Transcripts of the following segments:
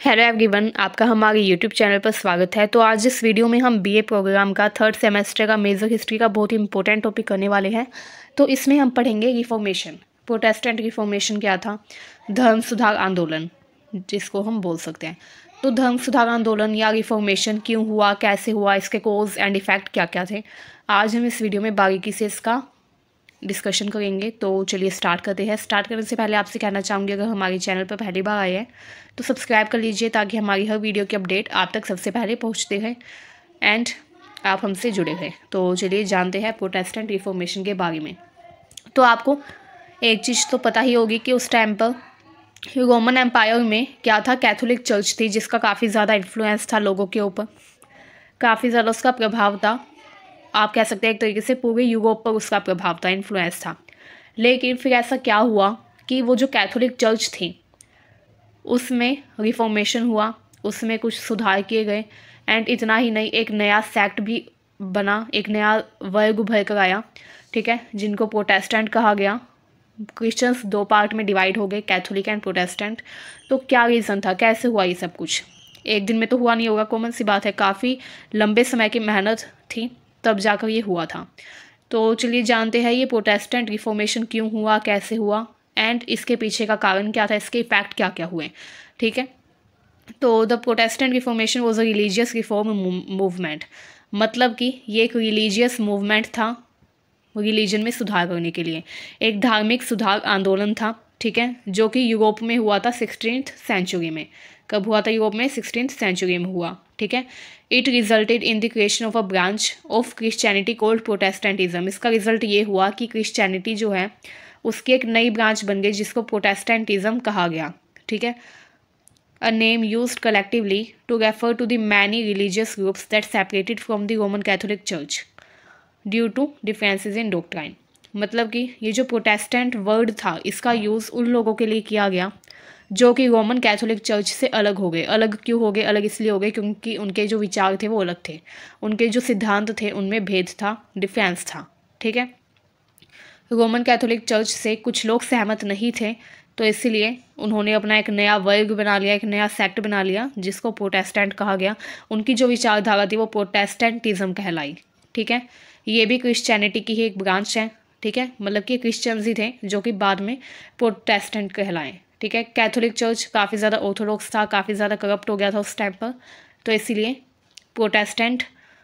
Hello everyone, आपका हमारे YouTube channel पर स्वागत है। तो आज इस वीडियो में हम बीए प्रोग्राम का थर्ड सेमेस्टर का मेजर हिस्ट्री का बहुत ही इंपॉर्टेंट टॉपिक करने वाले हैं। तो इसमें हम पढ़ेंगे रिफॉर्मेशन। प्रोटेस्टेंट रिफॉर्मेशन क्या था? धर्म सुधार आंदोलन जिसको हम बोल सकते हैं। तो धर्म सुधार आंदोलन या रिफॉर्मेशन क्यों हुआ, कैसे हुआ, इसके कोज एंड इफेक्ट क्या क्या थे, आज हम इस वीडियो में बारीकी से इसका डिस्कशन करेंगे। तो चलिए स्टार्ट करते हैं। स्टार्ट करने से पहले आपसे कहना चाहूँगी, अगर हमारे चैनल पर पहली बार आए हैं तो सब्सक्राइब कर लीजिए ताकि हमारी हर वीडियो की अपडेट आप तक सबसे पहले पहुँचते हैं एंड आप हमसे जुड़े हैं। तो चलिए जानते हैं प्रोटेस्टेंट रिफॉर्मेशन के बारे में। तो आपको एक चीज़ तो पता ही होगी कि उस टाइम पर रोमन एम्पायर में क्या था, कैथोलिक चर्च थी जिसका काफ़ी ज़्यादा इन्फ्लुएंस था लोगों के ऊपर, काफ़ी ज़्यादा उसका प्रभाव था। आप कह सकते हैं एक तरीके से पूरे यूरोप पर उसका प्रभाव था, इन्फ्लुएंस था। लेकिन फिर ऐसा क्या हुआ कि वो जो कैथोलिक चर्च थी उसमें रिफॉर्मेशन हुआ, उसमें कुछ सुधार किए गए एंड इतना ही नहीं, एक नया सेक्ट भी बना, एक नया वर्ग उभर कर आया, ठीक है, जिनको प्रोटेस्टेंट कहा गया। क्रिश्चियंस दो पार्ट में डिवाइड हो गए, कैथोलिक एंड प्रोटेस्टेंट। तो क्या रीज़न था, कैसे हुआ ये सब कुछ? एक दिन में तो हुआ नहीं होगा, कॉमन सी बात है, काफ़ी लंबे समय की मेहनत थी तब जाकर ये हुआ था। तो चलिए जानते हैं ये प्रोटेस्टेंट रिफॉर्मेशन क्यों हुआ, कैसे हुआ एंड इसके पीछे का कारण क्या था, इसके इफेक्ट क्या क्या हुए, ठीक है। तो the Protestant Reformation was a religious reform movement, मतलब कि ये एक रिलीजियस मूवमेंट था, रिलीजन में सुधार करने के लिए एक धार्मिक सुधार आंदोलन था, ठीक है, जो कि यूरोप में हुआ था 16th सेंचुरी में। कब हुआ था यूरोप में? 16th सेंचुरी में हुआ, ठीक है। It resulted in the creation of a branch of Christianity called Protestantism. इसका रिजल्ट ये हुआ कि क्रिश्चियनिटी जो है उसकी एक नई ब्रांच बन गई जिसको प्रोटेस्टेंटिज्म कहा गया, ठीक है। A name used collectively to refer to the many religious groups that separated from the Roman Catholic Church due to differences in doctrine। मतलब कि ये जो प्रोटेस्टेंट वर्ड था इसका यूज़ उन लोगों के लिए किया गया जो कि रोमन कैथोलिक चर्च से अलग हो गए। अलग क्यों हो गए? अलग इसलिए हो गए क्योंकि उनके जो विचार थे वो अलग थे, उनके जो सिद्धांत थे उनमें भेद था, डिफरेंस था, ठीक है। रोमन कैथोलिक चर्च से कुछ लोग सहमत नहीं थे, तो इसीलिए उन्होंने अपना एक नया वर्ग बना लिया, एक नया सेक्ट बना लिया जिसको प्रोटेस्टेंट कहा गया। उनकी जो विचारधारा थी वो प्रोटेस्टेंटिज्म कहलाई, ठीक है। ये भी क्रिश्चियनिटी की ही एक ब्रांच है, ठीक है, मतलब कि क्रिश्चियंस ही थे जो कि बाद में प्रोटेस्टेंट कहलाए, ठीक है। कैथोलिक चर्च काफ़ी ज़्यादा ऑर्थोडॉक्स था, काफ़ी ज़्यादा करप्ट हो गया था उस टाइम पर, तो इसीलिए प्रोटेस्टेंट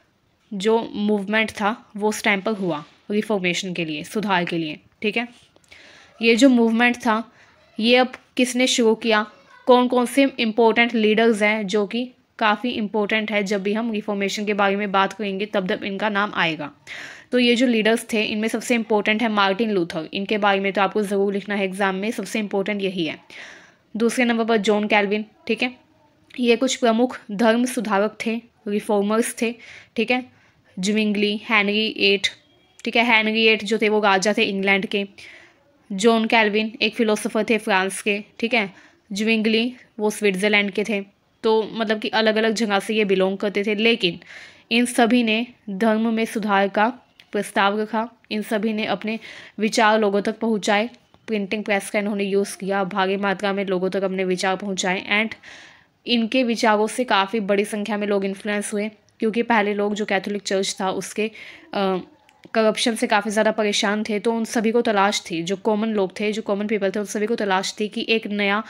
जो मूवमेंट था वो उस टाइम पर हुआ रिफॉर्मेशन के लिए, सुधार के लिए, ठीक है। ये जो मूवमेंट था ये अब किसने शुरू किया? कौन कौन से इम्पोर्टेंट लीडर्स हैं जो कि काफ़ी इम्पोर्टेंट है, जब भी हम रिफॉर्मेशन के बारे में बात करेंगे तब इनका नाम आएगा। तो ये जो लीडर्स थे इनमें सबसे इम्पोर्टेंट है मार्टिन लूथर। इनके बारे में तो आपको ज़रूर लिखना है एग्जाम में, सबसे इम्पोर्टेंट यही है। दूसरे नंबर पर जॉन कैल्विन, ठीक है। ये कुछ प्रमुख धर्म सुधारक थे, रिफॉर्मर्स थे, ठीक है। ज्विंगली, हेनरी एट, ठीक है, हेनरी एट जो थे वो राजा थे इंग्लैंड के। जॉन कैल्विन एक फ़िलोसोफर थे फ्रांस के, ठीक है। ज्विंगली वो स्विट्ज़रलैंड के थे। तो मतलब कि अलग अलग जगह से ये बिलोंग करते थे, लेकिन इन सभी ने धर्म में सुधार का प्रस्ताव रखा। इन सभी ने अपने विचार लोगों तक पहुंचाए, प्रिंटिंग प्रेस का इन्होंने यूज़ किया, भारी मात्रा में लोगों तक अपने विचार पहुंचाए एंड इनके विचारों से काफ़ी बड़ी संख्या में लोग इन्फ्लुएंस हुए, क्योंकि पहले लोग जो कैथोलिक चर्च था उसके करप्शन से काफ़ी ज़्यादा परेशान थे। तो उन सभी को तलाश थी, जो कॉमन लोग थे, जो कॉमन पीपल थे, उन सभी को तलाश थी कि एक नया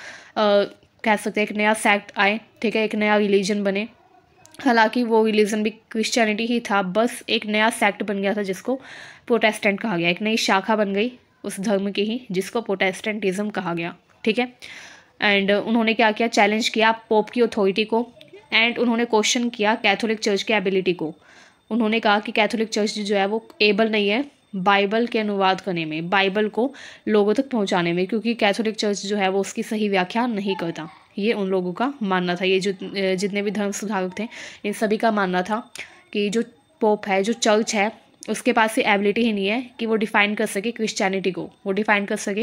कह सकते हैं एक नया सेक्ट आए, ठीक है, एक नया रिलीजन बने। हालांकि वो रिलीजन भी क्रिश्चियनिटी ही था, बस एक नया सेक्ट बन गया था जिसको प्रोटेस्टेंट कहा गया, एक नई शाखा बन गई उस धर्म की ही जिसको प्रोटेस्टेंटिज्म कहा गया, ठीक है। एंड उन्होंने क्या किया? चैलेंज किया पोप की अथॉरिटी को एंड उन्होंने क्वेश्चन किया कैथोलिक चर्च की एबिलिटी को। उन्होंने कहा कि कैथोलिक चर्च जो है वो एबल नहीं है बाइबल के अनुवाद करने में, बाइबल को लोगों तक पहुंचाने में, क्योंकि कैथोलिक चर्च जो है वो उसकी सही व्याख्या नहीं करता। ये उन लोगों का मानना था, ये जो जितने भी धर्म सुधारक थे इन सभी का मानना था कि जो पोप है, जो चर्च है, उसके पास ये एबिलिटी ही नहीं है कि वो डिफ़ाइन कर सके क्रिश्चियनिटी को, वो डिफ़ाइन कर सके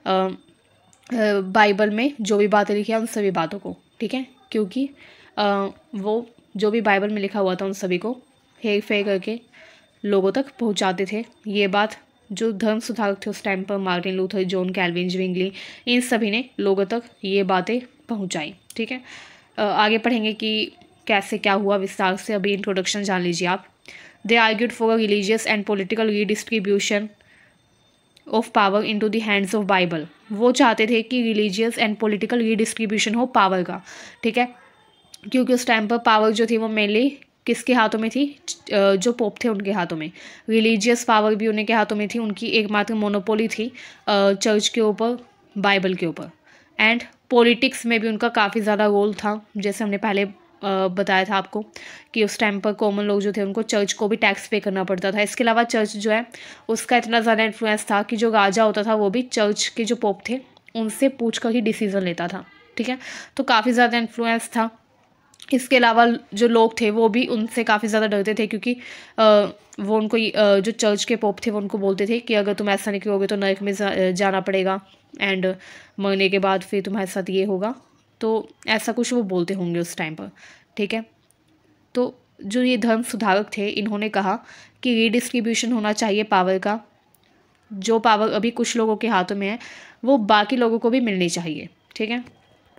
बाइबल में जो भी बातें लिखी हैं उन सभी बातों को, ठीक है। क्योंकि वो जो भी बाइबल में लिखा हुआ था उन सभी को हेर फेर करके लोगों तक पहुंचाते थे। ये बात जो धर्म सुधारक थे उस टाइम पर, Martin Luther, John Calvin, Zwingli, इन सभी ने लोगों तक ये बातें पहुंचाई, ठीक है। आगे पढ़ेंगे कि कैसे क्या हुआ विस्तार से, अभी इंट्रोडक्शन जान लीजिए आप। They argued for a religious and political redistribution of power into the hands of Bible. वो चाहते थे कि रिलीजियस एंड पॉलिटिकल रीडिस्ट्रीब्यूशन हो पावर का, ठीक है, क्योंकि उस टाइम पर पावर जो थी वो मेनली किसके हाथों में थी, जो पोप थे उनके हाथों में। रिलीजियस पावर भी उन्हीं के हाथों में थी, उनकी एकमात्र मोनोपोली थी चर्च के ऊपर, बाइबल के ऊपर। एंड पॉलिटिक्स में भी उनका काफ़ी ज़्यादा रोल था, जैसे हमने पहले बताया था आपको कि उस टाइम पर कॉमन लोग जो थे उनको चर्च को भी टैक्स पे करना पड़ता था। इसके अलावा चर्च जो है उसका इतना ज़्यादा इन्फ्लुएंस था कि जो राजा होता था वो भी चर्च के जो पोप थे उनसे पूछ कर ही डिसीज़न लेता था, ठीक है, तो काफ़ी ज़्यादा इन्फ्लुएंस था। इसके अलावा जो लोग थे वो भी उनसे काफ़ी ज़्यादा डरते थे, क्योंकि वो उनको जो चर्च के पोप थे वो उनको बोलते थे कि अगर तुम ऐसा नहीं करोगे तो नरक में जाना पड़ेगा, एंड मरने के बाद फिर तुम्हारे साथ ये होगा, तो ऐसा कुछ वो बोलते होंगे उस टाइम पर, ठीक है। तो जो ये धर्म सुधारक थे इन्होंने कहा कि रीडिस्ट्रीब्यूशन होना चाहिए पावर का, जो पावर अभी कुछ लोगों के हाथों में है वो बाकी लोगों को भी मिलनी चाहिए, ठीक है।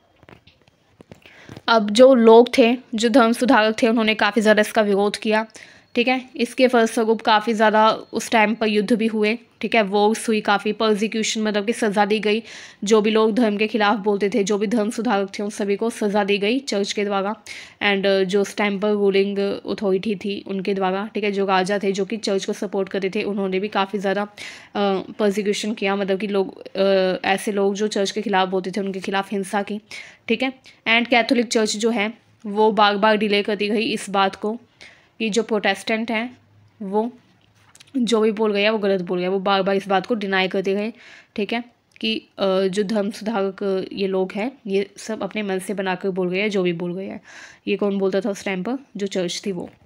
अब जो लोग थे, जो धर्म सुधारक थे, उन्होंने काफ़ी ज़्यादा इसका विरोध किया, ठीक है। इसके फलस्वरूप काफ़ी ज़्यादा उस टाइम पर युद्ध भी हुए, ठीक है, वॉर्स हुई, काफ़ी परसिक्यूशन मतलब कि सज़ा दी गई। जो भी लोग धर्म के खिलाफ बोलते थे, जो भी धर्म सुधारक थे, उन सभी को सज़ा दी गई चर्च के द्वारा, एंड जो उस टाइम पर रूलिंग अथॉरिटी थी उनके द्वारा, ठीक है, जो राजा थे जो कि चर्च को सपोर्ट करते थे उन्होंने भी काफ़ी ज़्यादा परसिक्यूशन किया, मतलब कि लोग ऐसे लोग जो चर्च के खिलाफ बोलते थे उनके खिलाफ हिंसा की, ठीक है। एंड कैथोलिक चर्च जो है वो बार बार डिले करती गई इस बात को कि जो प्रोटेस्टेंट हैं वो जो भी बोल गया वो गलत बोल गया, वो बार बार इस बात को डिनाई करते गए, ठीक है, कि जो धर्म सुधारक ये लोग हैं ये सब अपने मन से बनाकर बोल गए हैं, जो भी बोल गए हैं। ये कौन बोलता था उस टाइम पर, जो चर्च थी वो।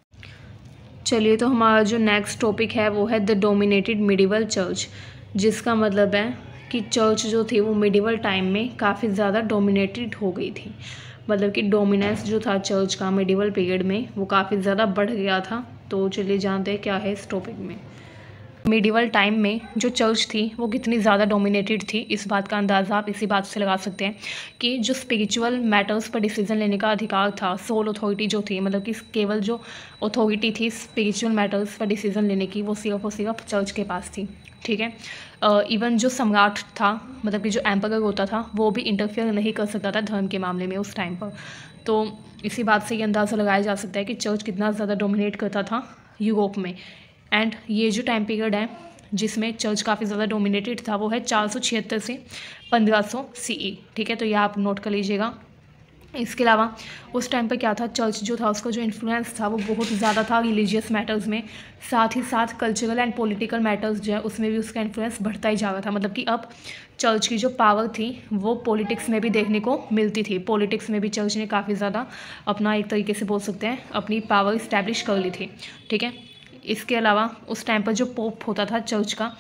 चलिए, तो हमारा जो नेक्स्ट टॉपिक है वो है द डोमिनेटेड मिडिवल चर्च, जिसका मतलब है कि चर्च जो थी वो मिडिवल टाइम में काफ़ी ज़्यादा डोमिनेटेड हो गई थी, मतलब कि डोमिनेंस जो था चर्च का मिडिवल पीरियड में वो काफ़ी ज़्यादा बढ़ गया था। तो चलिए जानते हैं क्या है इस टॉपिक में। मिडिवल टाइम में जो चर्च थी वो कितनी ज़्यादा डोमिनेटेड थी, इस बात का अंदाज़ा आप इसी बात से लगा सकते हैं कि जो स्पिरिचुअल मैटर्स पर डिसीजन लेने का अधिकार था, सोल अथॉरिटी जो थी, मतलब कि केवल जो अथॉरिटी थी स्पिरिचुअल मैटर्स पर डिसीजन लेने की वो सिर्फ और सिर्फ चर्च के पास थी, ठीक है। इवन जो सम्राट था, मतलब कि जो एम्परर होता था, वो भी इंटरफेयर नहीं कर सकता था धर्म के मामले में उस टाइम पर। तो इसी बात से ये अंदाज़ा लगाया जा सकता है कि चर्च कितना ज़्यादा डोमिनेट करता था यूरोप में। एंड ये जो टाइम पीरियड है जिसमें चर्च काफ़ी ज़्यादा डोमिनेटेड था वो है 476 से 1500 CE, ठीक है, तो ये आप नोट कर लीजिएगा। इसके अलावा उस टाइम पर क्या था, चर्च जो था उसका जो इन्फ्लुएंस था वो बहुत ज़्यादा था रिलीजियस मैटर्स में, साथ ही साथ कल्चरल एंड पॉलिटिकल मैटर्स जो है उसमें भी उसका इन्फ्लुएंस बढ़ता ही जा रहा था। मतलब कि अब चर्च की जो पावर थी वो पॉलिटिक्स में भी देखने को मिलती थी। पॉलिटिक्स में भी चर्च ने काफ़ी ज़्यादा अपना, एक तरीके से बोल सकते हैं, अपनी पावर इस्टेब्लिश कर ली थी, ठीक है। इसके अलावा उस टाइम पर जो पोप होता था चर्च का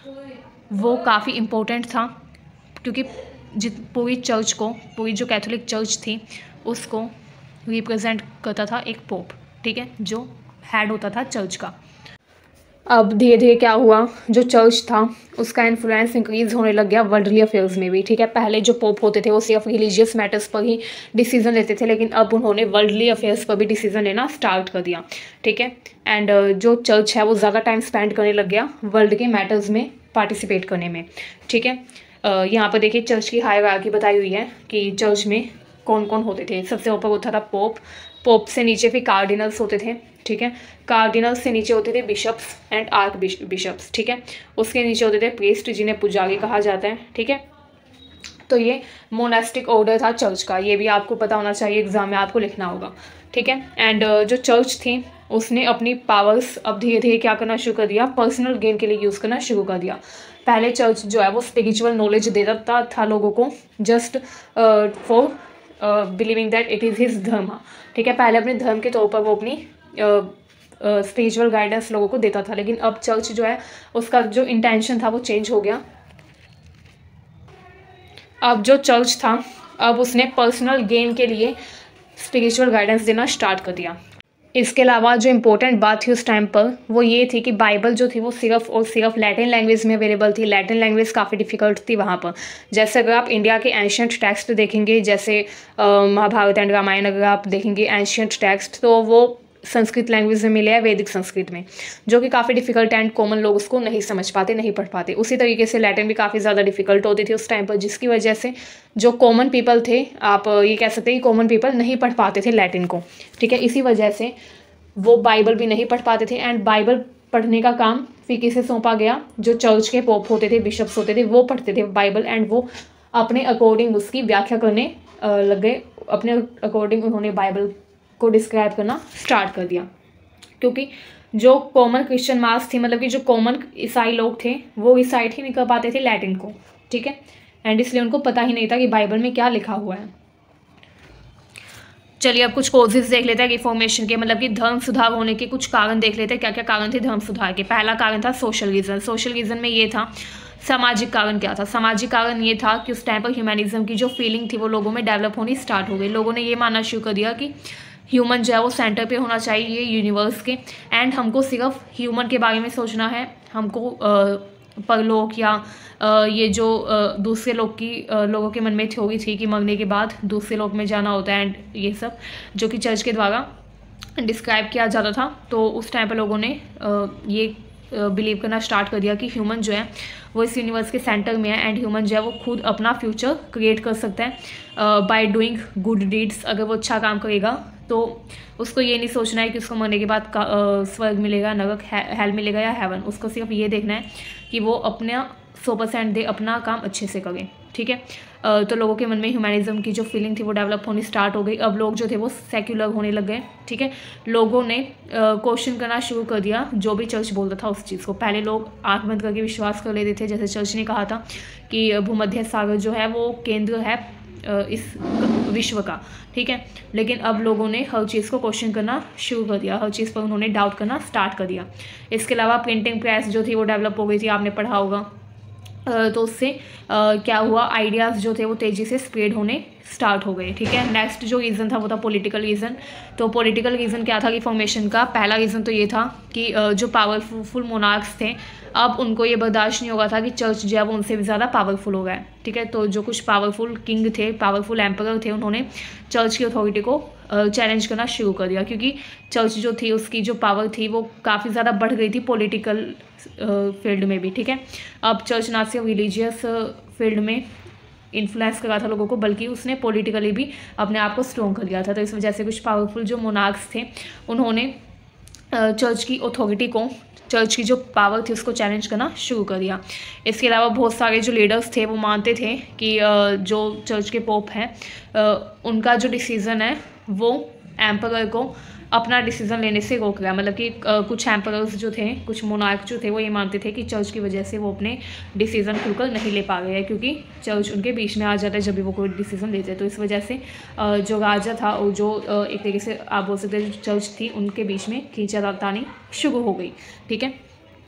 वो काफ़ी इम्पोर्टेंट था, क्योंकि पूरी चर्च को, पूरी जो कैथोलिक चर्च थी उसको रिप्रेजेंट करता था एक पोप, ठीक है, जो हेड होता था चर्च का। अब धीरे धीरे क्या हुआ, जो चर्च था उसका इन्फ्लुएंस इंक्रीज होने लग गया वर्ल्डली अफेयर्स में भी, ठीक है। पहले जो पोप होते थे वो सिर्फ रिलीजियस मैटर्स पर ही डिसीजन लेते थे, लेकिन अब उन्होंने वर्ल्डली अफेयर्स पर भी डिसीजन लेना स्टार्ट कर दिया, ठीक है। एंड जो चर्च है वो ज़्यादा टाइम स्पेंड करने लग गया वर्ल्ड के मैटर्स में पार्टिसिपेट करने में, ठीक है। यहाँ पर देखिए चर्च की हायरार्की बताई हुई है कि चर्च में कौन कौन होते थे। सबसे ऊपर होता था पोप, पोप से नीचे फिर कार्डिनल्स होते थे, ठीक है। कार्डिनल्स से नीचे होते थे बिशप्स एंड आर्क बिशप्स, ठीक है। उसके नीचे होते थे प्रीस्ट, जिन्हें पुजारी कहा जाता है, ठीक है। तो ये मोनास्टिक ऑर्डर था चर्च का, ये भी आपको पता होना चाहिए, एग्जाम में आपको लिखना होगा, ठीक है। एंड जो चर्च थी उसने अपनी पावर्स अब धीरे धीरे क्या करना शुरू कर दिया, पर्सनल गेन के लिए यूज़ करना शुरू कर दिया। पहले चर्च जो है वो स्पिरिचुअल नॉलेज देता था लोगों को, just for believing that it is his dharma, ठीक है। पहले अपने धर्म के तौर पर वो अपनी स्पिरिचुअल गाइडेंस लोगों को देता था, लेकिन अब चर्च जो है उसका जो इंटेंशन था वो चेंज हो गया। अब जो चर्च था अब उसने पर्सनल गेन के लिए स्पिरिचुअल गाइडेंस देना स्टार्ट कर दिया। इसके अलावा जो इम्पोर्टेंट बात थी उस टाइम पर वो ये थी कि बाइबल जो थी वो सिर्फ और सिर्फ लैटिन लैंग्वेज में अवेलेबल थी। लैटिन लैंग्वेज काफ़ी डिफ़िकल्ट थी वहाँ पर। जैसे अगर आप इंडिया के एंशियंट टेक्स्ट देखेंगे, जैसे महाभारत एंड रामायण, अगर आप देखेंगे एंशियंट टेक्स्ट, तो वो संस्कृत लैंग्वेज में मिले हैं, वैदिक संस्कृत में, जो कि काफ़ी डिफिकल्ट एंड कॉमन लोग उसको नहीं समझ पाते, नहीं पढ़ पाते। उसी तरीके से लैटिन भी काफ़ी ज़्यादा डिफिकल्ट होती थी उस टाइम पर, जिसकी वजह से जो कॉमन पीपल थे, आप ये कह सकते हैं कि कॉमन पीपल नहीं पढ़ पाते थे लैटिन को, ठीक है। इसी वजह से वो बाइबल भी नहीं पढ़ पाते थे। एंड बाइबल पढ़ने का काम फिर किसे सौंपा गया? जो चर्च के पोप होते थे, बिशप्स होते थे, वो पढ़ते थे बाइबल एंड वो अपने अकॉर्डिंग उसकी व्याख्या करने लग गए। अपने अकॉर्डिंग उन्होंने बाइबल को डिस्क्राइब करना स्टार्ट कर दिया, क्योंकि जो कॉमन क्रिश्चियन मास थी, मतलब कि जो कॉमन ईसाई लोग थे, वो रिसाइट ही नहीं कर पाते थे लैटिन को, ठीक है। एंड इसलिए उनको पता ही नहीं था कि बाइबल में क्या लिखा हुआ है। चलिए अब कुछ कॉजेज देख लेते हैं रिफॉर्मेशन के, मतलब कि धर्म सुधार होने के कुछ कारण देख लेते हैं, क्या क्या कारण थे धर्म सुधार के। पहला कारण था सोशल रीज़न। सोशल रीज़न में ये था। सामाजिक कारण क्या था? सामाजिक कारण ये था कि उस टाइम पर ह्यूमैनिज्म की जो फीलिंग थी वो लोगों में डेवलप होनी स्टार्ट हो गई। लोगों ने ये मानना शुरू कर दिया कि ह्यूमन जो है वो सेंटर पे होना चाहिए यूनिवर्स के, एंड हमको सिर्फ ह्यूमन के बारे में सोचना है। हमको परलोक या ये जो दूसरे लोगों के मन में थ्योरी थी कि मरने के बाद दूसरे लोक में जाना होता है, एंड ये सब जो कि चर्च के द्वारा डिस्क्राइब किया जाता था। तो उस टाइम पर लोगों ने ये बिलीव करना स्टार्ट कर दिया कि ह्यूमन जो है वो इस यूनिवर्स के सेंटर में है, एंड ह्यूमन जो है वो खुद अपना फ्यूचर क्रिएट कर सकता है बाय डूइंग गुड डीड्स। अगर वो अच्छा काम करेगा तो उसको ये नहीं सोचना है कि उसको मरने के बाद स्वर्ग मिलेगा, नरक, हेल मिलेगा या हेवन। उसको सिर्फ ये देखना है कि वो अपना 100% दे, अपना काम अच्छे से करें, ठीक है। तो लोगों के मन में ह्यूमैनिज्म की जो फीलिंग थी वो डेवलप होनी स्टार्ट हो गई। अब लोग जो थे वो सेक्युलर होने लग गए, ठीक है। लोगों ने क्वेश्चन करना शुरू कर दिया जो भी चर्च बोलता था उस चीज़ को। पहले लोग आंख बंद करके विश्वास कर लेते थे, जैसे चर्च ने कहा था कि भूमध्य सागर जो है वो केंद्र है इस विश्व का, ठीक है। लेकिन अब लोगों ने हर चीज़ को क्वेश्चन करना शुरू कर दिया, हर चीज़ पर उन्होंने डाउट करना स्टार्ट कर दिया। इसके अलावा प्रिंटिंग प्रेस जो थी वो डेवलप हो गई थी, आपने पढ़ा होगा। तो उससे क्या हुआ, आइडियाज़ जो थे वो तेज़ी से स्प्रेड होने स्टार्ट हो गए, ठीक है। नेक्स्ट जो रीज़न था वो था पॉलिटिकल रीज़न। तो पॉलिटिकल रीज़न क्या था रिफॉर्मेशन का? पहला रीज़न तो ये था कि जो पावरफुल मोनार्क्स थे, अब उनको ये बर्दाश्त नहीं होगा था कि चर्च जो है वो उनसे भी ज़्यादा पावरफुल हो गया है, ठीक है। तो जो कुछ पावरफुल किंग थे, पावरफुल एम्परर थे, उन्होंने चर्च की अथॉरिटी को चैलेंज करना शुरू कर दिया, क्योंकि चर्च जो थी उसकी जो पावर थी वो काफ़ी ज़्यादा बढ़ गई थी पॉलिटिकल फील्ड में भी, ठीक है। अब चर्च ना सिर्फ रिलीजियस फील्ड में इन्फ्लुएंस करा था लोगों को, बल्कि उसने पॉलिटिकली भी अपने आप को स्ट्रॉन्ग कर दिया था। तो इस वजह से कुछ पावरफुल जो मोनार्क्स थे उन्होंने चर्च की अथॉरिटी को, चर्च की जो पावर थी उसको चैलेंज करना शुरू कर दिया। इसके अलावा बहुत सारे जो लीडर्स थे वो मानते थे कि जो चर्च के पोप हैं उनका जो डिसीज़न है वो एम्परर को अपना डिसीज़न लेने से रोक रहा है। मतलब कि कुछ एम्परर्स जो थे, कुछ मोनार्क जो थे, वो ये मानते थे कि चर्च की वजह से वो अपने डिसीज़न खुलकर नहीं ले पा रहे हैं, क्योंकि चर्च उनके बीच में आ जाता है जब भी वो कोई डिसीज़न लेते हैं। तो इस वजह से जो राजा था और जो एक तरीके से आप बोल सकते हैं जो चर्च थी उनके बीच में खींचातानी शुरू हो गई, ठीक है।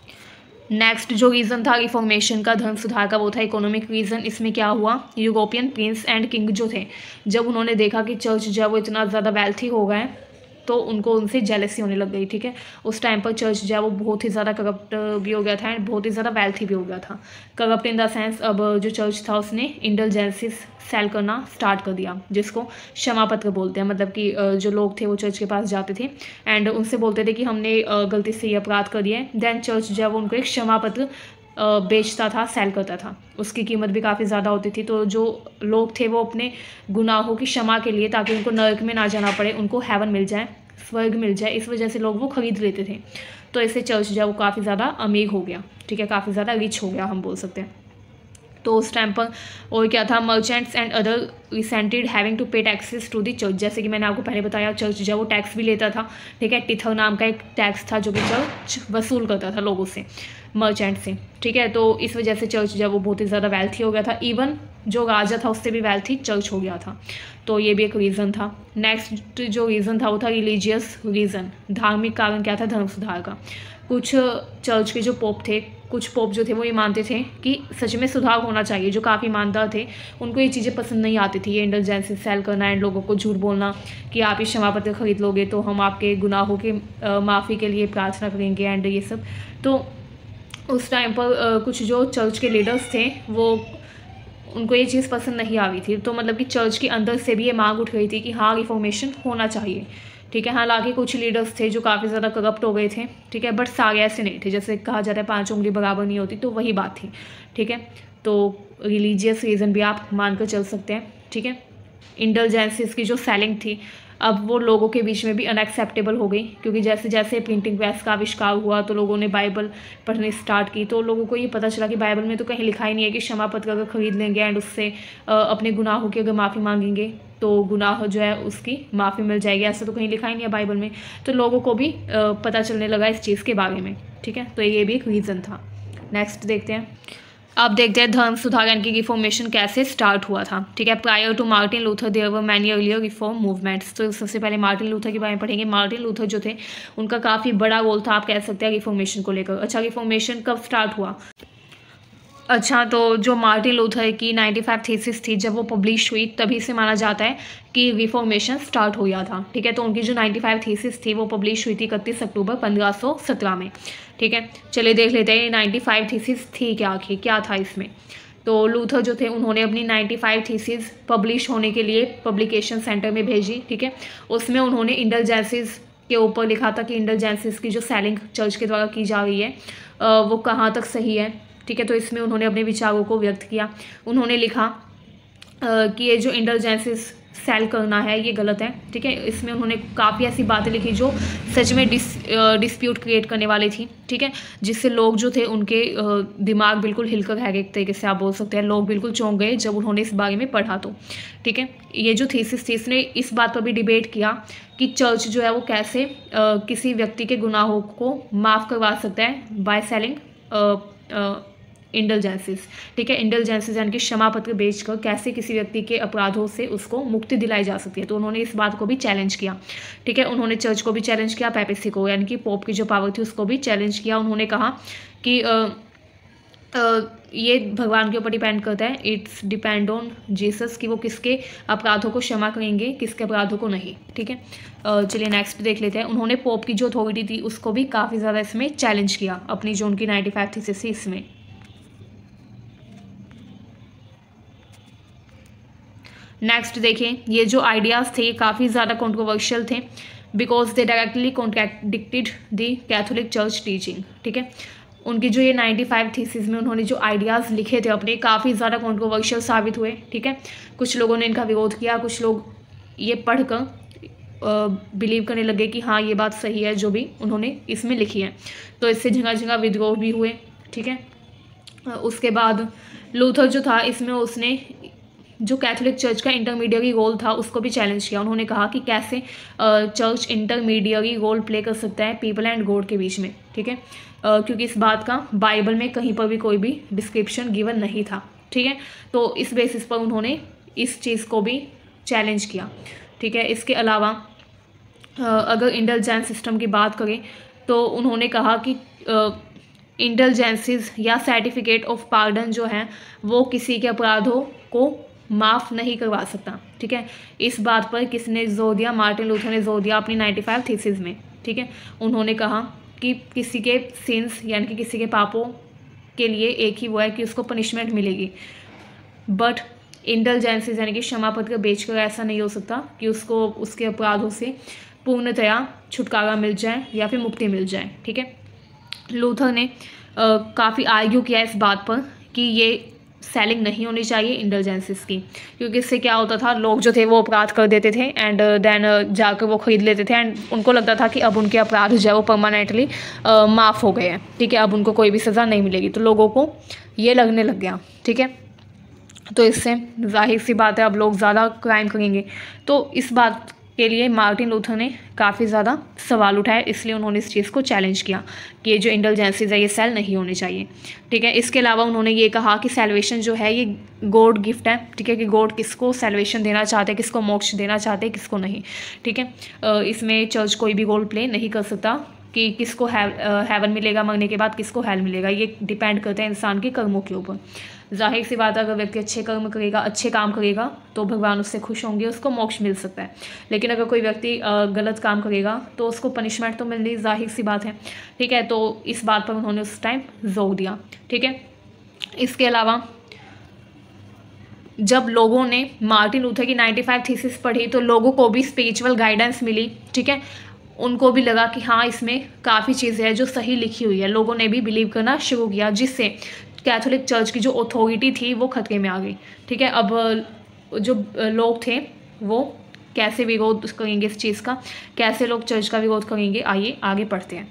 नेक्स्ट जो रीज़न था रिफॉर्मेशन का, धर्म सुधार का, वो था इकोनॉमिक रीज़न। इसमें क्या हुआ, यूरोपियन प्रिंस एंड किंग जो थे, जब उन्होंने देखा कि चर्च जो है वो इतना ज़्यादा वेल्थी हो गए हैं तो उनको उनसे जेलसी होने लग गई, ठीक है। उस टाइम पर चर्च जो है वो बहुत ही ज़्यादा करप्ट भी हो गया था एंड बहुत ही ज़्यादा वेल्थी भी हो गया था। करप्ट इन द सेंस, अब जो चर्च था उसने इंडल्जेंसेस सेल करना स्टार्ट कर दिया, जिसको क्षमा पत्र बोलते हैं। मतलब कि जो लोग थे वो चर्च के पास जाते थे एंड उनसे बोलते थे कि हमने गलती से ये अपराध कर दिया है, देन चर्च जो है वो उनको एक क्षमा पत्र बेचता था, सेल करता था। उसकी कीमत भी काफ़ी ज़्यादा होती थी। तो जो लोग थे वो अपने गुनाहों की क्षमा के लिए, ताकि उनको नरक में ना जाना पड़े, उनको हेवन मिल जाए, स्वर्ग मिल जाए, इस वजह से लोग वो खरीद लेते थे। तो इससे चर्च जो है वो काफ़ी ज़्यादा अमीर हो गया, ठीक है, काफ़ी ज़्यादा रिच हो गया हम बोल सकते हैं। तो उस टाइम पर और क्या था, merchants and other resented having to pay taxes to the church. जैसे कि मैंने आपको पहले बताया चर्च जो है वो टैक्स भी लेता था, ठीक है। टिथर नाम का एक टैक्स था जो कि चर्च वसूल करता था लोगों से, मर्चेंट से, ठीक है। तो इस वजह से चर्च जो है वो बहुत ही ज़्यादा वेल्थी हो गया था। इवन जो राजा था उससे भी वेल्थी चर्च हो गया था। तो ये भी एक रीज़न था। नेक्स्ट जो रीज़न था वो था रिलीजियस रीज़न। धार्मिक कारण क्या था धर्म सुधार का? कुछ चर्च के जो पोप थे, कुछ पोप जो थे वो ये मानते थे कि सच में सुधार होना चाहिए। जो काफ़ी ईमानदार थे उनको ये चीज़ें पसंद नहीं आती थी, ये इंडल्जेंसेस सेल करना एंड लोगों को झूठ बोलना कि आप इस क्षमा पत्र खरीद लोगे तो हम आपके गुनाहों के माफ़ी के लिए प्रार्थना करेंगे एंड ये सब। तो उस टाइम पर कुछ जो चर्च के लीडर्स थे वो उनको ये चीज़ पसंद नहीं आ रही थी। तो मतलब कि चर्च के अंदर से भी ये मांग उठ गई थी कि हाँ रिफॉर्मेशन होना चाहिए, ठीक है। हालांकि कुछ लीडर्स थे जो काफ़ी ज़्यादा करप्ट हो गए थे, ठीक है, बट सारे ऐसे नहीं थे। जैसे कहा जाता है 5 उंगली बराबर नहीं होती, तो वही बात थी, ठीक है। तो रिलीजियस रीज़न भी आप मानकर चल सकते हैं, ठीक है। इंडल्जेंसेस की जो सेलिंग थी अब वो लोगों के बीच में भी अनएक्सेप्टेबल हो गई, क्योंकि जैसे जैसे प्रिंटिंग प्रेस का आविष्कार हुआ तो लोगों ने बाइबल पढ़ने स्टार्ट की। तो लोगों को ये पता चला कि बाइबल में तो कहीं लिखा ही नहीं है कि क्षमा पत्र अगर खरीद लेंगे एंड उससे अपने गुनाहों की अगर माफ़ी मांगेंगे तो गुनाह जो है उसकी माफ़ी मिल जाएगी। ऐसा तो कहीं लिखा ही नहीं है बाइबल में। तो लोगों को भी पता चलने लगा इस चीज़ के बारे में, ठीक है। तो ये भी एक रीज़न था। नेक्स्ट देखते हैं। अब देखते हैं धर्म सुधार यानी कि रिफॉर्मेशन कैसे स्टार्ट हुआ था, ठीक है। Prior to Martin Luther there were many earlier reform movements. तो सबसे पहले मार्टिन लूथर के बारे में पढ़ेंगे। मार्टिन लूथर जो थे उनका काफ़ी बड़ा रोल था, आप कह सकते हैं, रिफॉर्मेशन को लेकर। अच्छा, रिफॉर्मेशन कब स्टार्ट हुआ? अच्छा, तो जो मार्टिन लूथर की 95 थीसिस थी जब वो पब्लिश हुई तभी से माना जाता है कि रिफॉर्मेशन स्टार्ट हो गया था, ठीक है। तो उनकी जो 95 थीसिस थी वो पब्लिश हुई थी 31 अक्टूबर 1517 में, ठीक है। चलिए देख लेते हैं 95 थीसिस थी क्या, आखिर क्या था इसमें। तो लूथर जो थे उन्होंने अपनी 95 थीसिस पब्लिश होने के लिए पब्लिकेशन सेंटर में भेजी, ठीक है। उसमें उन्होंने इंडल्जेंसेस के ऊपर लिखा था कि इंडल्जेंसेस की जो सेलिंग चर्च के द्वारा की जा रही है वो कहाँ तक सही है, ठीक है। तो इसमें उन्होंने अपने विचारों को व्यक्त किया। उन्होंने लिखा कि ये जो इंडल्जेंसेस सेल करना है ये गलत है, ठीक है। इसमें उन्होंने काफ़ी ऐसी बातें लिखी जो सच में डिस्प्यूट क्रिएट करने वाली थी, ठीक है, जिससे लोग जो थे उनके दिमाग बिल्कुल हिलकर रह गए, एक तरीके से आप बोल सकते हैं। लोग बिल्कुल चौंक गए जब उन्होंने इस बारे में पढ़ा तो, ठीक है। ये जो थीसिस थी इसने इस बात पर भी डिबेट किया कि चर्च जो है वो कैसे किसी व्यक्ति के गुनाहों को माफ़ करवा सकता है बाय सेलिंग इंडल्जेंसेस, ठीक है। इंडल्जेंसेस यानी कि क्षमा पत्र बेचकर कैसे किसी व्यक्ति के अपराधों से उसको मुक्ति दिलाई जा सकती है। तो उन्होंने इस बात को भी चैलेंज किया, ठीक है। उन्होंने चर्च को भी चैलेंज किया, पेपेसी को यानी कि पोप की जो पावर थी उसको भी चैलेंज किया। उन्होंने कहा कि ये भगवान के ऊपर डिपेंड करता है, इट्स डिपेंड ऑन जीसस कि वो किसके अपराधों को क्षमा करेंगे, किसके अपराधों को नहीं, ठीक है। चलिए नेक्स्ट देख लेते हैं। उन्होंने पोप की जो अथॉरिटी थी उसको भी काफ़ी ज़्यादा इसमें चैलेंज किया, अपनी जो उनकी 95 थीसिस थी इसमें। नेक्स्ट देखें, ये जो आइडियाज़ थे ये काफ़ी ज़्यादा कंट्रोवर्शियल थे because they directly contradicted the Catholic church teaching, ठीक है। उनकी जो ये 95 थीसिस में उन्होंने जो आइडियाज़ लिखे थे अपने काफ़ी ज़्यादा कंट्रोवर्शियल साबित हुए, ठीक है। कुछ लोगों ने इनका विरोध किया, कुछ लोग ये पढ़कर बिलीव करने लगे कि हाँ ये बात सही है जो भी उन्होंने इसमें लिखी है। तो इससे जगह जगह विद्रोह भी हुए, ठीक है। उसके बाद लूथर जो था इसमें उसने जो कैथोलिक चर्च का इंटरमीडियरी रोल था उसको भी चैलेंज किया। उन्होंने कहा कि कैसे चर्च इंटरमीडियरी रोल प्ले कर सकता है पीपल एंड गॉड के बीच में, ठीक है, क्योंकि इस बात का बाइबल में कहीं पर भी कोई भी डिस्क्रिप्शन गिवन नहीं था, ठीक है। तो इस बेसिस पर उन्होंने इस चीज़ को भी चैलेंज किया, ठीक है। इसके अलावा अगर इंडल्जेंस सिस्टम की बात करें तो उन्होंने कहा कि इंडल्जेंसेस या सर्टिफिकेट ऑफ पार्डन जो है वो किसी के अपराधों को माफ़ नहीं करवा सकता, ठीक है। इस बात पर किसने जोर दिया? मार्टिन लूथर ने जोर दिया अपनी 95 थीसिस में, ठीक है। उन्होंने कहा कि किसी के सिंस यानी कि किसी के पापों के लिए एक ही वो है कि उसको पनिशमेंट मिलेगी, बट इंडल्जेंसेस यानी कि क्षमा पत्र बेचकर ऐसा नहीं हो सकता कि उसको उसके अपराधों से पूर्णतया छुटकारा मिल जाए या फिर मुक्ति मिल जाए, ठीक है। लूथर ने काफ़ी आर्ग्यू किया इस बात पर कि ये सेलिंग नहीं होनी चाहिए इंडल्जेंसेस की, क्योंकि इससे क्या होता था, लोग जो थे वो अपराध कर देते थे एंड देन जाकर वो ख़रीद लेते थे एंड उनको लगता था कि अब उनके अपराध जो है वो परमानेंटली माफ़ हो गए हैं, ठीक है, अब उनको कोई भी सज़ा नहीं मिलेगी। तो लोगों को ये लगने लग गया, ठीक है। तो इससे जाहिर सी बात है अब लोग ज़्यादा क्राइम करेंगे। तो इस बात के लिए मार्टिन लूथर ने काफ़ी ज़्यादा सवाल उठाए, इसलिए उन्होंने इस चीज़ को चैलेंज किया कि ये जो इंडल्जेंसेस है ये सेल नहीं होने चाहिए, ठीक है। इसके अलावा उन्होंने ये कहा कि सैल्वेशन जो है ये गॉड गिफ्ट है, ठीक है, कि गॉड किसको सैल्वेशन देना चाहते हैं, किसको मोक्ष देना चाहते हैं, किसको नहीं, ठीक है। इसमें चर्च कोई भी रोल प्ले नहीं कर सकता कि किसको हेवन मिलेगा मरने के बाद, किसको हेल मिलेगा, ये डिपेंड करता है इंसान के कर्मों के ऊपर। जाहिर सी बात है, अगर व्यक्ति अच्छे कर्म करेगा, अच्छे काम करेगा तो भगवान उससे खुश होंगे, उसको मोक्ष मिल सकता है। लेकिन अगर कोई व्यक्ति गलत काम करेगा तो उसको पनिशमेंट तो मिलनी जाहिर सी बात है, ठीक है। तो इस बात पर उन्होंने उस टाइम जोर दिया, ठीक है। इसके अलावा जब लोगों ने मार्टिन लूथर की 95 थीसिस पढ़ी तो लोगों को भी स्पिरिचुअल गाइडेंस मिली, ठीक है। उनको भी लगा कि हाँ, इसमें काफ़ी चीज़ें हैं जो सही लिखी हुई है। लोगों ने भी बिलीव करना शुरू किया, जिससे कैथोलिक चर्च की जो अथॉरिटी थी वो खतरे में आ गई, ठीक है। अब जो लोग थे वो कैसे विरोध करेंगे इस चीज़ का, कैसे लोग चर्च का विरोध करेंगे, आइए आगे पढ़ते हैं।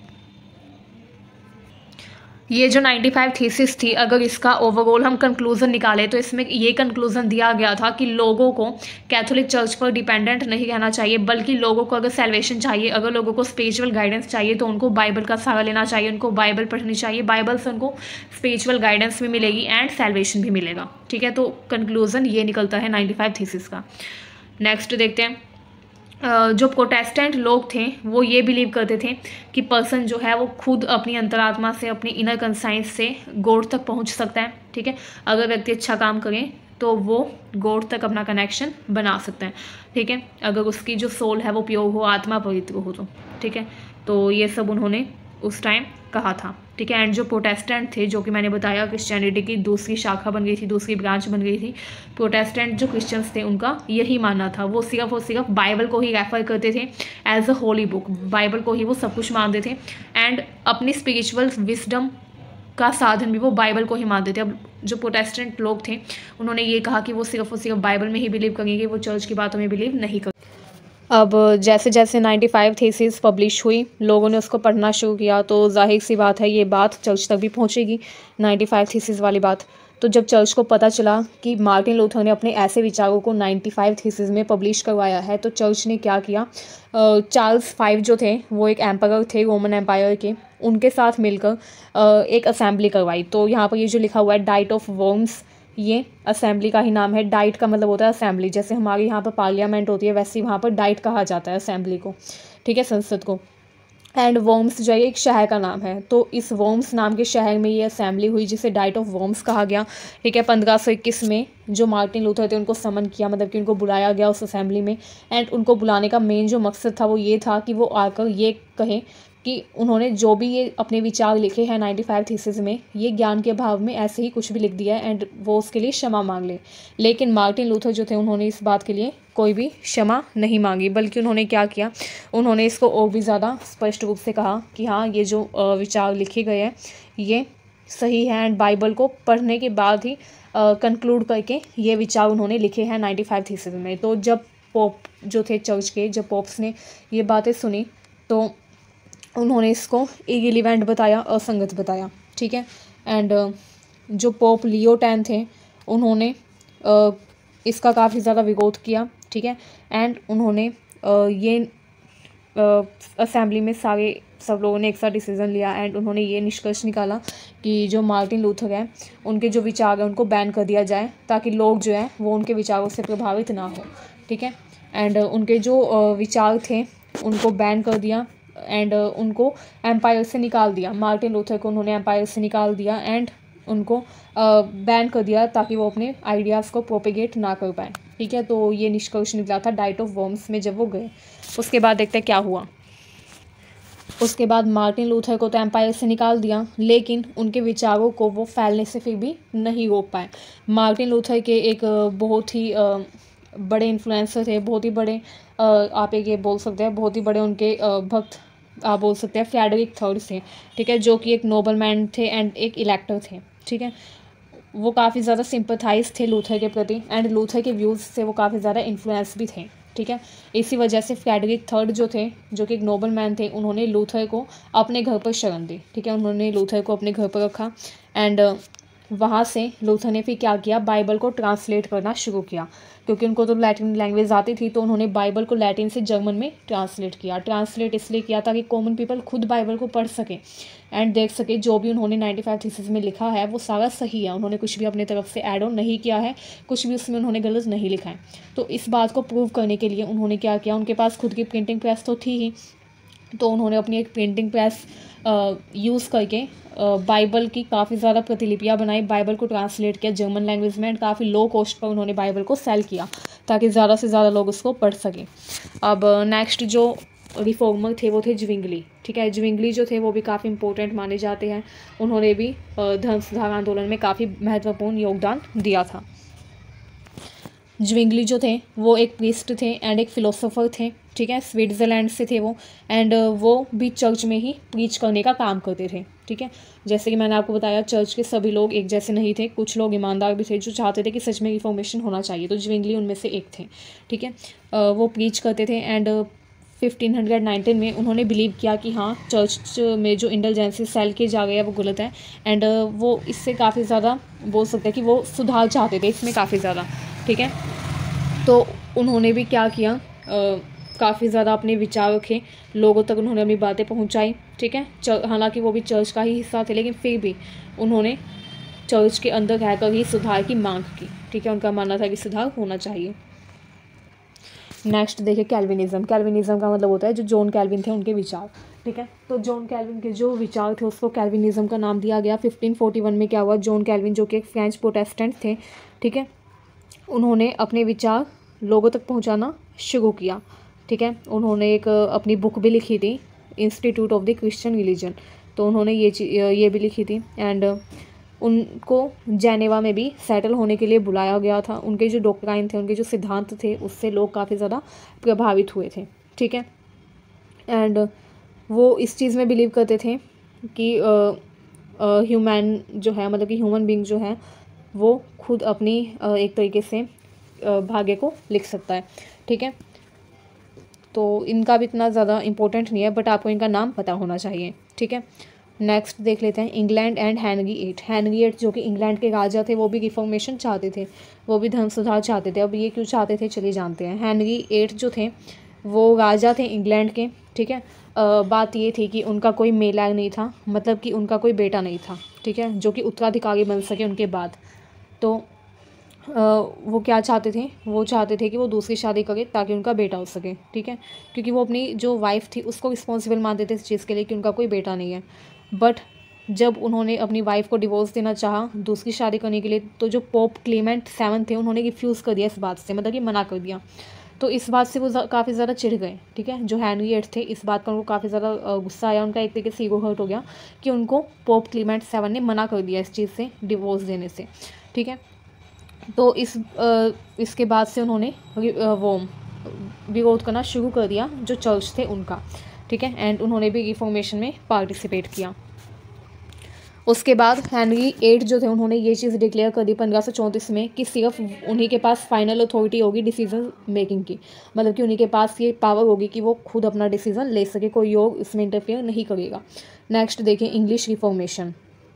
ये जो 95 थीसिस थी, अगर इसका ओवरऑल हम कंक्लूजन निकालें तो इसमें ये कंक्लूजन दिया गया था कि लोगों को कैथोलिक चर्च पर डिपेंडेंट नहीं रहना चाहिए, बल्कि लोगों को अगर सैल्वेशन चाहिए, अगर लोगों को स्पिरिचुअल गाइडेंस चाहिए तो उनको बाइबल का सहारा लेना चाहिए, उनको बाइबल पढ़नी चाहिए। बाइबल से उनको स्पिरिचुअल गाइडेंस भी मिलेगी एंड सैल्वेशन भी मिलेगा, ठीक है। तो कंक्लूजन ये निकलता है 95 थीसिस का। नेक्स्ट देखते हैं। जो प्रोटेस्टेंट लोग थे वो ये बिलीव करते थे कि पर्सन जो है वो खुद अपनी अंतरात्मा से, अपनी इनर कंसाइंस से गॉड तक पहुंच सकता है, ठीक है। अगर व्यक्ति अच्छा काम करे तो वो गॉड तक अपना कनेक्शन बना सकता है, ठीक है, अगर उसकी जो सोल है वो प्योर हो, आत्मा पवित्र हो तो, ठीक है। तो ये सब उन्होंने उस टाइम कहा था, ठीक है। एंड जो प्रोटेस्टेंट थे, जो कि मैंने बताया क्रिश्चियनिटी की दूसरी शाखा बन गई थी, दूसरी ब्रांच बन गई थी। प्रोटेस्टेंट जो क्रिश्चियंस थे उनका यही मानना था, वो सिर्फ और सिर्फ बाइबल को ही रेफर करते थे as a holy book, Bible को ही वो सब कुछ मानते थे एंड अपनी स्पिरिचुअल विजडम का साधन भी वो बाइबल को ही मानते थे। अब जो प्रोटेस्टेंट लोग थे उन्होंने ये कहा कि वो सिर्फ और सिर्फ बाइबल में ही बिलीव करेंगे, वो चर्च की बातों में बिलीव नहीं करेंगे। अब जैसे जैसे 95 थीसिस पब्लिश हुई, लोगों ने उसको पढ़ना शुरू किया, तो जाहिर सी बात है ये बात चर्च तक भी पहुंचेगी, 95 थीसिस वाली बात। तो जब चर्च को पता चला कि मार्टिन लूथर ने अपने ऐसे विचारों को 95 थीसिस में पब्लिश करवाया है, तो चर्च ने क्या किया, चार्ल्स V जो थे वो एक एम्परर थे रोमन एम्पायर के, उनके साथ मिलकर एक असेंबली करवाई। तो यहाँ पर ये जो लिखा हुआ है डाइट ऑफ वर्म्स, ये असेंबली का ही नाम है। डाइट का मतलब होता है असेंबली, जैसे हमारे यहाँ पर पार्लियामेंट होती है वैसे ही वहाँ पर डाइट कहा जाता है असेंबली को, ठीक है, संसद को। एंड वर्म्स जो है एक शहर का नाम है, तो इस वर्म्स नाम के शहर में ये असेंबली हुई जिसे डाइट ऑफ वर्म्स कहा गया, ठीक है। 1521 में जो मार्टिन लूथर थे उनको समन किया, मतलब कि उनको बुलाया गया उस असेंबली में। एंड उनको बुलाने का मेन जो मकसद था वो ये था कि वो आकर ये कहें कि उन्होंने जो भी ये अपने विचार लिखे हैं 95 थीसिस में, ये ज्ञान के अभाव में ऐसे ही कुछ भी लिख दिया है एंड वो उसके लिए क्षमा मांग ले। लेकिन मार्टिन लूथर जो थे उन्होंने इस बात के लिए कोई भी क्षमा नहीं मांगी, बल्कि उन्होंने क्या किया, उन्होंने इसको और भी ज़्यादा स्पष्ट रूप से कहा कि हाँ, ये जो विचार लिखे गए हैं ये सही है एंड बाइबल को पढ़ने के बाद ही कंक्लूड करके ये विचार उन्होंने लिखे हैं 95 थीसिस में। तो जब पोप जो थे चर्च के, जब पोप्स ने ये बातें सुनी तो उन्होंने इसको इररिलेवेंट बताया, असंगत बताया, ठीक है। एंड जो पोप लियो 10 थे उन्होंने इसका काफ़ी ज़्यादा विरोध किया, ठीक है। एंड उन्होंने ये असेंबली में सब लोगों ने एक साथ डिसीजन लिया एंड उन्होंने ये निष्कर्ष निकाला कि जो मार्टिन लूथर है उनके जो विचार हैं उनको बैन कर दिया जाए, ताकि लोग जो हैं वो उनके विचारों से प्रभावित ना हो, ठीक है। एंड उनके जो विचार थे उनको बैन कर दिया एंड उनको एम्पायर से निकाल दिया। मार्टिन लूथर को उन्होंने एम्पायर से निकाल दिया एंड उनको बैन कर दिया ताकि वो अपने आइडियाज़ को प्रोपेगेट ना कर पाए, ठीक है। तो ये निष्कर्ष निकला था डाइट ऑफ वर्म्स में जब वो गए। उसके बाद देखते हैं क्या हुआ। उसके बाद मार्टिन लूथर को तो एम्पायर से निकाल दिया, लेकिन उनके विचारों को वो फैलने से फिर भी नहीं रोक पाए। मार्टिन लूथर के एक बहुत ही बड़े इन्फ्लुएंसर थे, बहुत ही बड़े आप एक ये बोल सकते हैं बहुत ही बड़े उनके भक्त आप बोल सकते हैं फ्रेडरिक III थे, ठीक है, जो कि एक नोबल मैन थे एंड एक इलेक्टर थे, ठीक है। वो काफ़ी ज़्यादा सिंपथाइज थे लूथर के प्रति एंड लूथर के व्यूज़ से वो काफ़ी ज़्यादा इन्फ्लुएंस भी थे, ठीक है। इसी वजह से फ्रेडरिक III जो थे, जो कि एक नोबल मैन थे, उन्होंने लूथर को अपने घर पर शरण दी, ठीक है। उन्होंने लूथर को अपने घर पर रखा एंड वहाँ से लूथर ने फिर क्या किया, बाइबल को ट्रांसलेट करना शुरू किया, क्योंकि उनको तो लैटिन लैंग्वेज आती थी, तो उन्होंने बाइबल को लैटिन से जर्मन में ट्रांसलेट किया। ट्रांसलेट इसलिए किया ताकि कॉमन पीपल खुद बाइबल को पढ़ सके एंड देख सके जो भी उन्होंने 95 थीसिस में लिखा है वो सारा सही है, उन्होंने कुछ भी अपने तरफ से ऐड ऑन नहीं किया है, कुछ भी उसमें उन्होंने गलत नहीं लिखा है। तो इस बात को प्रूव करने के लिए उन्होंने क्या किया, उनके पास खुद की प्रिंटिंग प्रेस तो थी ही, तो उन्होंने अपनी एक प्रिंटिंग प्रेस यूज़ करके बाइबल की काफ़ी ज़्यादा प्रतिलिपियाँ बनाई, बाइबल को ट्रांसलेट किया जर्मन लैंग्वेज में, एंड काफ़ी लो कॉस्ट पर उन्होंने बाइबल को सेल किया ताकि ज़्यादा से ज़्यादा लोग उसको पढ़ सकें। अब नेक्स्ट जो रिफॉर्मर थे वो थे ज्विंगली। ठीक है, ज्विंगली जो थे वो भी काफ़ी इंपॉर्टेंट माने जाते हैं। उन्होंने भी धर्म सुधार आंदोलन में काफ़ी महत्वपूर्ण योगदान दिया था। ज्विंगली जो थे वो एक प्रीस्ट थे एंड एक फ़िलोसोफर थे। ठीक है, स्विट्ज़रलैंड से थे वो, एंड वो भी चर्च में ही प्रीच करने का काम करते थे। ठीक है, जैसे कि मैंने आपको बताया चर्च के सभी लोग एक जैसे नहीं थे, कुछ लोग ईमानदार भी थे जो चाहते थे कि सच में रिफॉर्मेशन होना चाहिए, तो ज्विंगली उनमें से एक थे। ठीक है, वो प्रीच करते थे एंड 1519 में उन्होंने बिलीव किया कि हाँ, चर्च में जो इंडल्जेंसेस सेल किए जा रहे हैं वो गलत है, एंड वो इससे काफ़ी ज़्यादा बोल सकते हैं कि वो सुधार चाहते थे इसमें काफ़ी ज़्यादा। ठीक है, तो उन्होंने भी क्या किया, काफ़ी ज़्यादा अपने विचार रखे, लोगों तक उन्होंने अपनी बातें पहुंचाई। ठीक है, हालांकि वो भी चर्च का ही हिस्सा थे, लेकिन फिर भी उन्होंने चर्च के अंदर रहकर ही सुधार की मांग की। ठीक है, उनका मानना था कि सुधार होना चाहिए। नेक्स्ट देखिए कैल्विनिज्म। कैल्विनिज्म का मतलब होता है जो जॉन कैल्विन थे उनके विचार। ठीक है, तो जॉन कैल्विन के जो विचार थे उसको कैल्विनिज्म का नाम दिया गया। 1541 में क्या हुआ, जॉन कैल्विन जो कि एक फ्रेंच प्रोटेस्टेंट थे, ठीक है, उन्होंने अपने विचार लोगों तक पहुंचाना शुरू किया। ठीक है, उन्होंने एक अपनी बुक भी लिखी थी, institute of the Christian religion, तो उन्होंने ये भी लिखी थी, एंड उनको जेनेवा में भी सेटल होने के लिए बुलाया गया था। उनके जो डॉक्ट्राइन थे, उनके जो सिद्धांत थे, उससे लोग काफ़ी ज़्यादा प्रभावित हुए थे। ठीक है, एंड वो इस चीज़ में बिलीव करते थे कि ह्यूमन जो है, मतलब कि ह्यूमन बीइंग जो है वो खुद अपनी एक तरीके से भाग्य को लिख सकता है। ठीक है, तो इनका भी इतना ज़्यादा इम्पोर्टेंट नहीं है, बट आपको इनका नाम पता होना चाहिए। ठीक है, नेक्स्ट देख लेते हैं England and Henry eight. Henry eight जो कि इंग्लैंड के राजा थे, वो भी रिफॉर्मेशन चाहते थे, वो भी धर्म सुधार चाहते थे। अब ये क्यों चाहते थे चलिए जानते हैं। हेनरी एट जो थे वो राजा थे इंग्लैंड के। ठीक है, बात ये थी कि उनका कोई मेला नहीं था, मतलब कि उनका कोई बेटा नहीं था। ठीक है, जो कि उत्तराधिकारी बन सके उनके बाद। तो वो क्या चाहते थे, वो चाहते थे कि वो दूसरी शादी करे ताकि उनका बेटा हो सके। ठीक है, क्योंकि वो अपनी जो वाइफ थी उसको रिस्पॉन्सिबल मानते थे इस चीज़ के लिए कि उनका कोई बेटा नहीं है। बट जब उन्होंने अपनी वाइफ को डिवोर्स देना चाहा दूसरी शादी करने के लिए, तो जो पोप क्लेमेंट 7 थे उन्होंने रिफ्यूज़ कर दिया इस बात से, मतलब कि मना कर दिया। तो इस बात से वो काफ़ी ज़्यादा चिढ़ गए। ठीक है, जो हेनरी एट थे, इस बात पर उनको काफ़ी ज़्यादा गुस्सा आया, उनका एक तरीके से ईगो हर्ट हो गया कि उनको पोप क्लेमेंट 7 ने मना कर दिया इस चीज़ से, डिवोर्स देने से। ठीक है, तो इसके बाद से उन्होंने वो विरोध करना शुरू कर दिया जो चर्च थे उनका। ठीक है, एंड उन्होंने भी रिफॉर्मेशन में पार्टिसिपेट किया। उसके बाद हेनरी एट जो थे उन्होंने ये चीज़ डिक्लेयर कर दी 1534 में कि सिर्फ उन्हीं के पास फाइनल अथॉरिटी होगी डिसीजन मेकिंग की, मतलब कि उन्हीं के पास ये पावर होगी कि वो खुद अपना डिसीजन ले सके, कोई योग इसमें इंटरफेयर नहीं करेगा। नेक्स्ट देखिए इंग्लिश रिफॉर्मेशन।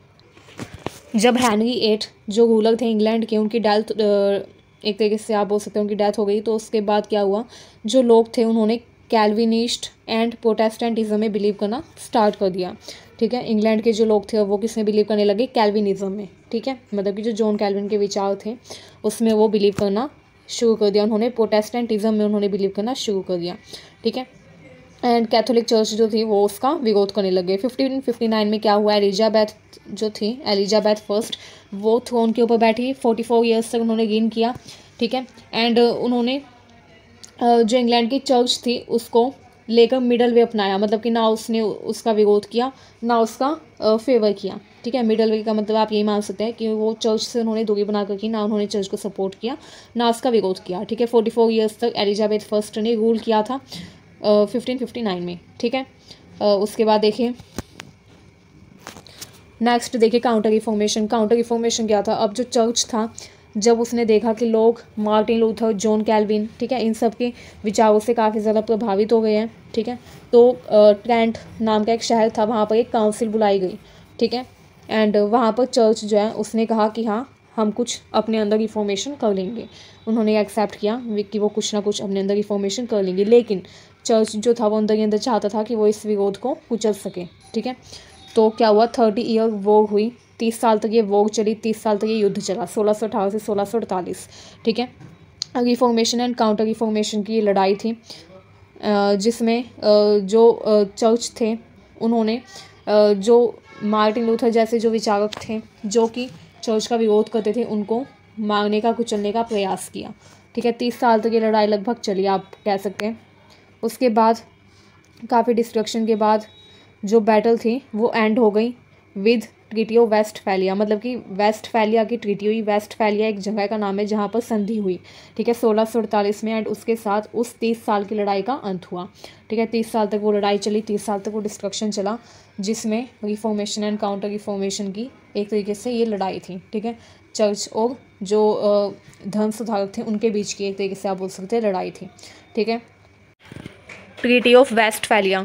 जब हेनरी एट जो रूलर थे इंग्लैंड के, उनकी डेथ एक तरीके से आप बोल सकते हैं उनकी डेथ हो गई, तो उसके बाद क्या हुआ, जो लोग थे उन्होंने कैल्विनिस्ट एंड प्रोटेस्टेंटिज्म में बिलीव करना स्टार्ट कर दिया। ठीक है, इंग्लैंड के जो लोग थे वो किस में बिलीव करने लगे, कैल्विनिज्म में। ठीक है, मतलब कि जो जॉन कैल्विन के विचार थे उसमें वो बिलीव करना शुरू कर दिया उन्होंने, प्रोटेस्टेंटिज्म में उन्होंने बिलीव करना शुरू कर दिया। ठीक है, एंड कैथोलिक चर्च जो थी वो उसका विरोध करने लगे। 1559 में क्या हुआ, एलिजाबेथ जो थी, एलिजाबेथ फर्स्ट, वो थ्रोन के ऊपर बैठी, 44 ईयर्स तक उन्होंने गेन किया। ठीक है, एंड उन्होंने जो इंग्लैंड की चर्च थी उसको लेकर मिडल वे अपनाया, मतलब कि ना उसने उसका विरोध किया ना उसका फेवर किया। ठीक है, मिडल वे का मतलब आप यही मान सकते हैं कि वो चर्च से उन्होंने दूरी बना कर की, ना उन्होंने चर्च को सपोर्ट किया ना उसका विरोध किया। ठीक है, 44 ईयर्स तक एलिजाबेथ फर्स्ट ने रूल किया था 1559 में। ठीक है, उसके बाद देखिए नेक्स्ट देखिए काउंटर रिफॉर्मेशन। काउंटर रिफॉर्मेशन क्या था, अब जो चर्च था जब उसने देखा कि लोग मार्टिन लूथर, जॉन कैल्विन, ठीक है, इन सब के विचारों से काफ़ी ज़्यादा प्रभावित हो गए हैं। ठीक है, तो ट्रेंट नाम का एक शहर था, वहाँ पर एक काउंसिल बुलाई गई। ठीक है, एंड वहाँ पर चर्च जो है उसने कहा कि हाँ हम कुछ अपने अंदर रिफॉर्मेशन कर लेंगे। उन्होंने एक्सेप्ट किया कि वो कुछ ना कुछ अपने अंदर रिफॉर्मेशन कर लेंगे, लेकिन चर्च जो था वो अंदर ही अंदर चाहता था कि वो इस विरोध को कुचल सके। ठीक है, तो क्या हुआ, 30 ईयर वॉर हुई, 30 साल तक ये वॉर चली, 30 साल तक ये युद्ध चला, 1618 से 1648। ठीक है, रिफॉर्मेशन एंड काउंटर रिफॉर्मेशन की ये लड़ाई थी। जिसमें जो चर्च थे उन्होंने जो मार्टिन लूथर जैसे जो विचारक थे जो कि चर्च का विरोध करते थे उनको मारने का कुचलने का प्रयास किया। ठीक है, 30 साल तक ये लड़ाई लगभग चली, आप कह सकते हैं। उसके बाद काफ़ी डिस्ट्रक्शन के बाद जो बैटल थी वो एंड हो गई विद ट्रीटी ऑफ वेस्टफैलिया, मतलब कि वेस्टफैलिया की ट्रीटी हुई। वेस्टफैलिया एक जगह का नाम है जहाँ पर संधि हुई। ठीक है, 1648 में, एंड उसके साथ उस 30 साल की लड़ाई का अंत हुआ। ठीक है, 30 साल तक वो लड़ाई चली, 30 साल तक वो डिस्ट्रक्शन चला, जिसमें रिफॉर्मेशन एंड काउंटर रिफॉर्मेशन की एक तरीके से ये लड़ाई थी। ठीक है, चर्च और जो धर्म सुधारक थे उनके बीच की एक तरीके से आप बोल सकते हैं लड़ाई थी। ठीक है, ट्रीटी ऑफ वेस्टफैलिया।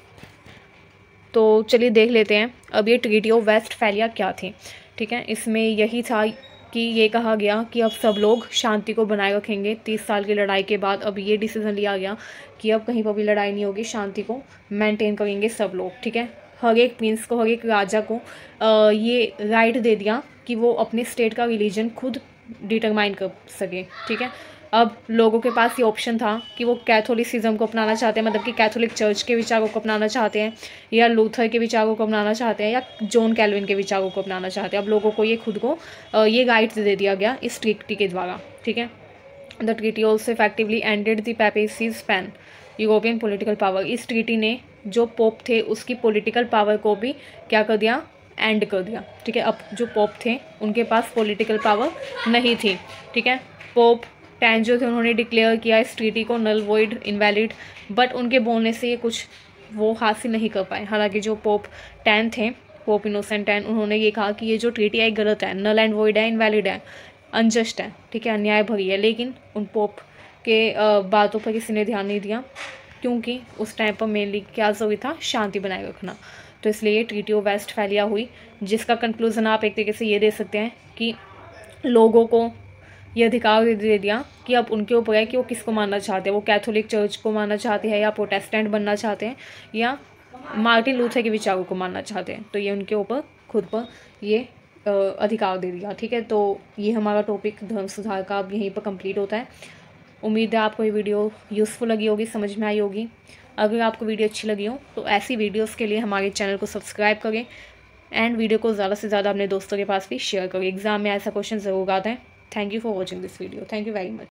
तो चलिए देख लेते हैं अब ये ट्रीटी ऑफ वेस्टफैलिया क्या थी। ठीक है, इसमें यही था कि ये कहा गया कि अब सब लोग शांति को बनाए रखेंगे। 30 साल की लड़ाई के बाद अब ये डिसीज़न लिया गया कि अब कहीं पर भी लड़ाई नहीं होगी, शांति को मेंटेन करेंगे सब लोग। ठीक है, हर एक प्रिंस को, हर एक राजा को ये राइट दे दिया कि वो अपने स्टेट का रिलीजन खुद डिटरमाइन कर सके। ठीक है, अब लोगों के पास ये ऑप्शन था कि वो कैथोलिसिज्म को अपनाना चाहते हैं, मतलब कि कैथोलिक चर्च के विचारों को अपनाना चाहते हैं, या लूथर के विचारों को अपनाना चाहते हैं, या जॉन कैल्विन के विचारों को अपनाना चाहते हैं। अब लोगों को ये खुद को ये राइट दे दिया गया इस ट्रीटी के द्वारा। ठीक है, the treaty also effectively ended the papacy's span European political power. इस ट्रीटी ने जो पोप थे उसकी पॉलिटिकल पावर को भी क्या कर दिया, एंड कर दिया। ठीक है, अब जो पोप थे उनके पास पॉलिटिकल पावर नहीं थी। ठीक है, पोप 10 जो थे उन्होंने डिक्लेयर किया इस ट्रीटी को नल वॉइड इनवैलिड, बट उनके बोलने से ये कुछ वो हासिल नहीं कर पाए। हालांकि जो पोप 10 थे, पोप इनोसेंट 10, उन्होंने ये कहा कि ये जो ट्रीटी है गलत है, नल एंड वॉइड है, इनवैलिड है, अनजस्ट है। ठीक है, अन्याय भरी है। लेकिन उन पोप के बातों पर किसी ने ध्यान नहीं दिया, क्योंकि उस टाइम पर मेनली क्या ज़रूरी था, शांति बनाए रखना। तो इसलिए ये ट्रीटी ऑफ वेस्टफैलिया हुई, जिसका कंक्लूजन आप एक तरीके से ये दे सकते हैं कि लोगों को ये अधिकार दे दिया कि अब उनके ऊपर है कि वो किसको मानना चाहते हैं, वो कैथोलिक चर्च को मानना चाहते हैं, या प्रोटेस्टेंट बनना चाहते हैं, या मार्टिन लूथर के विचारों को मानना चाहते हैं। तो ये उनके ऊपर खुद पर ये अधिकार दे दिया। ठीक है, तो ये हमारा टॉपिक धर्म सुधार का अब यहीं पर कंप्लीट होता है। उम्मीद है आपको ये वीडियो यूज़फुल लगी होगी, समझ में आई होगी। अगर आपको वीडियो अच्छी लगी हो तो ऐसी वीडियोस के लिए हमारे चैनल को सब्सक्राइब करें, एंड वीडियो को ज़्यादा से ज़्यादा अपने दोस्तों के पास भी शेयर करें। एग्जाम में ऐसा क्वेश्चन ज़रूर आता है। Thank you for watching this video. Thank you very much.